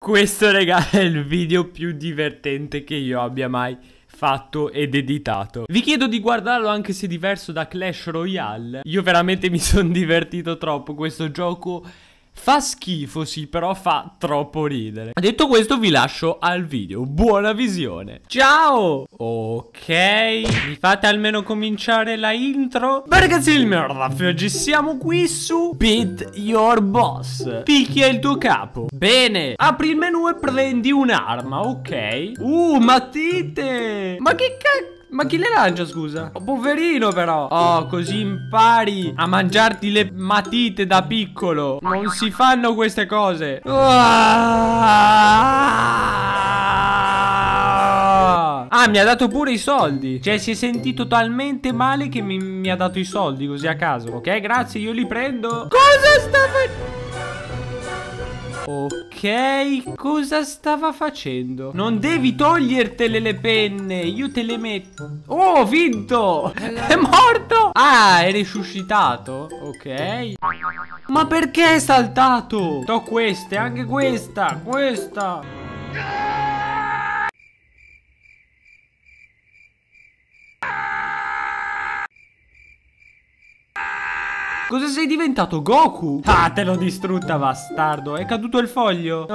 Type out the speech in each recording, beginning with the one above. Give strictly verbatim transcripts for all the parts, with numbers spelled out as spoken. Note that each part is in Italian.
Questo, raga, è il video più divertente che io abbia mai fatto ed editato. Vi chiedo di guardarlo anche se diverso da Clash Royale. Io veramente mi sono divertito troppo. Questo gioco fa schifo, sì, però fa troppo ridere. Detto questo, vi lascio al video. Buona visione. Ciao! Ok, mi fate almeno cominciare la intro? Beh, ragazzi, il mio Raffio, oggi siamo qui su Beat Your Boss. Picchia il tuo capo. Bene, apri il menu e prendi un'arma, ok. Uh, matite! Ma che cacchio? Ma chi le lancia, scusa? Oh, poverino però. Oh, così impari a mangiarti le matite da piccolo. Non si fanno queste cose. Ah, mi ha dato pure i soldi. Cioè, si è sentito talmente male che mi, mi ha dato i soldi così a caso. Ok, grazie, io li prendo. Cosa sta facendo? Ok, cosa stava facendo? Non devi togliertele le penne, io te le metto. Oh, ho vinto! È morto! Ah, è risuscitato. Ok. Ma perché è saltato? To queste, anche questa, questa. Cosa sei diventato, Goku? Ah, te l'ho distrutta, bastardo. È caduto il foglio.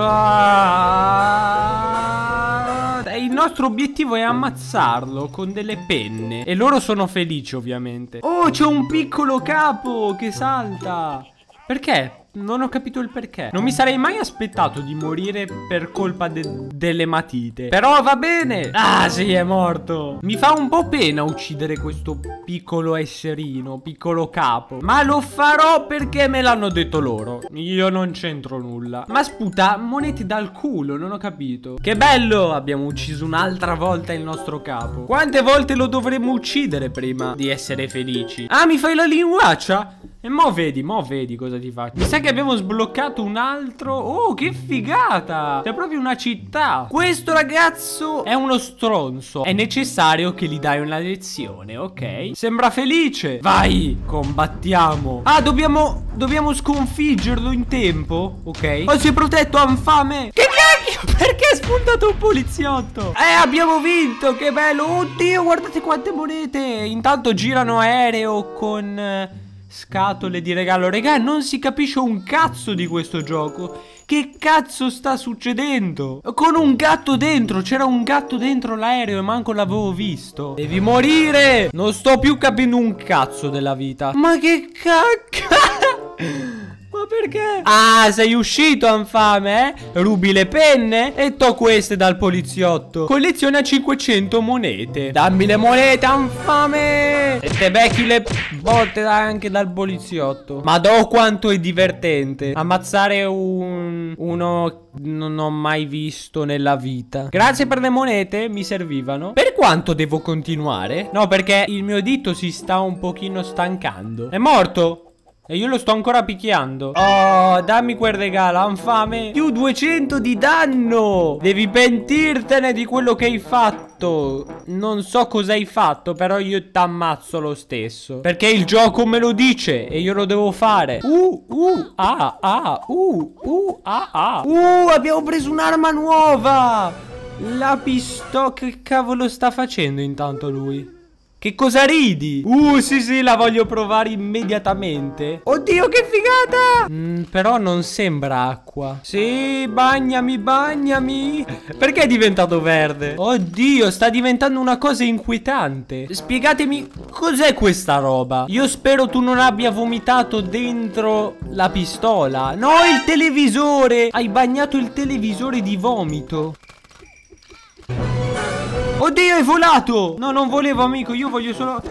Ah, il nostro obiettivo è ammazzarlo con delle penne. E loro sono felici, ovviamente. Oh, c'è un piccolo capo che salta. Perché? Non ho capito il perché. Non mi sarei mai aspettato di morire per colpa de delle matite. Però va bene. Ah, sì, è morto. Mi fa un po' pena uccidere questo piccolo esserino, piccolo capo. Ma lo farò perché me l'hanno detto loro. Io non c'entro nulla. Ma sputa monete dal culo, non ho capito. Che bello, abbiamo ucciso un'altra volta il nostro capo. Quante volte lo dovremmo uccidere prima di essere felici? Ah, mi fai la linguaccia? E mo vedi, mo vedi cosa ti faccio. Mi sa che abbiamo sbloccato un altro. Oh, che figata. C'è proprio una città. Questo ragazzo è uno stronzo. È necessario che gli dai una lezione, ok? Sembra felice. Vai, combattiamo. Ah, dobbiamo Dobbiamo sconfiggerlo in tempo. Ok. Oh, si è protetto, infame. Che cacchio? Perché è spuntato un poliziotto? Eh, abbiamo vinto, che bello. Oddio, guardate quante monete. Intanto girano aereo con eh, scatole di regalo. Regà, non si capisce un cazzo di questo gioco. Che cazzo sta succedendo? Con un gatto dentro. C'era un gatto dentro l'aereo e manco l'avevo visto. Devi morire. Non sto più capendo un cazzo della vita. Ma che cacchio? Ma perché? Ah, sei uscito, infame, eh? Rubi le penne e to queste dal poliziotto. Colleziona cinquecento monete. Dammi le monete, infame. E te becchi le botte anche dal poliziotto. Ma do quanto è divertente ammazzare un... uno non ho mai visto nella vita. Grazie per le monete, mi servivano. Per quanto devo continuare? No, perché il mio dito si sta un pochino stancando. È morto? E io lo sto ancora picchiando. Oh, dammi quel regalo, infame. Più duecento di danno. Devi pentirtene di quello che hai fatto. Non so cosa hai fatto, però io t'ammazzo lo stesso. Perché il gioco me lo dice e io lo devo fare. Uh, uh, ah, ah, uh, uh, ah, ah. Uh, abbiamo preso un'arma nuova. La pistola. Che cavolo sta facendo intanto lui? Che cosa ridi? Uh, sì, sì, la voglio provare immediatamente. Oddio, che figata! Mm, però non sembra acqua. Sì, bagnami, bagnami. Perché è diventato verde? Oddio, sta diventando una cosa inquietante. Spiegatemi, cos'è questa roba? Io spero tu non abbia vomitato dentro la pistola. No, il televisore! Hai bagnato il televisore di vomito. Oddio, è volato! No, non volevo, amico, io voglio solo... Oddio!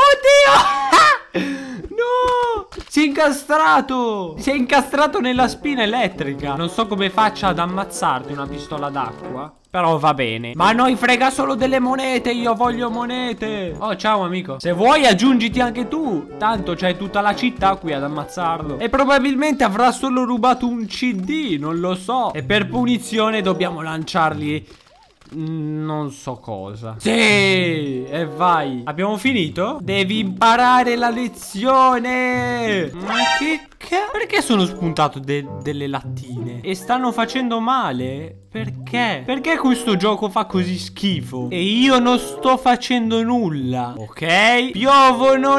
No! Si è incastrato! Si è incastrato nella spina elettrica. Non so come faccia ad ammazzarti una pistola d'acqua, però va bene. Ma a noi frega solo delle monete, io voglio monete. Oh, ciao amico. Se vuoi aggiungiti anche tu. Tanto c'è tutta la città qui ad ammazzarlo. E probabilmente avrà solo rubato un C D, non lo so. E per punizione dobbiamo lanciargli Non so cosa. Sì, e vai. Abbiamo finito? Devi imparare la lezione. Ma che cazzo? Perché sono spuntato de delle lattine? E stanno facendo male? Perché? Perché questo gioco fa così schifo? E io non sto facendo nulla. Ok? Piovono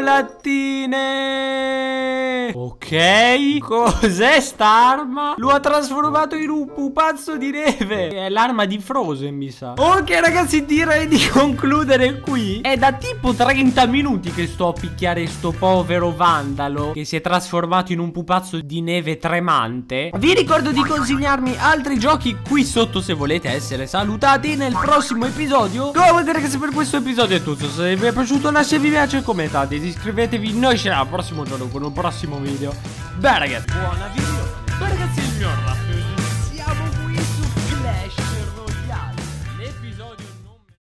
lattine. Ok? Cos'è sta arma? Lo ha trasformato in un pupazzo di neve. È l'arma di Frozen, mi sa. Ok ragazzi, direi di concludere qui. È da tipo trenta minuti che sto a picchiare sto povero vandalo che si è trasformato in un pupazzo di neve tremante. Vi ricordo di consigliarmi altri giochi qui sotto se volete essere salutati nel prossimo episodio. Comunque ragazzi, per questo episodio è tutto. Se vi è piaciuto lasciate mi piace, commentate, iscrivetevi. Noi ci vediamo al prossimo giorno con un prossimo video. Beh ragazzi, buona video. Beh ragazzi, il mio rap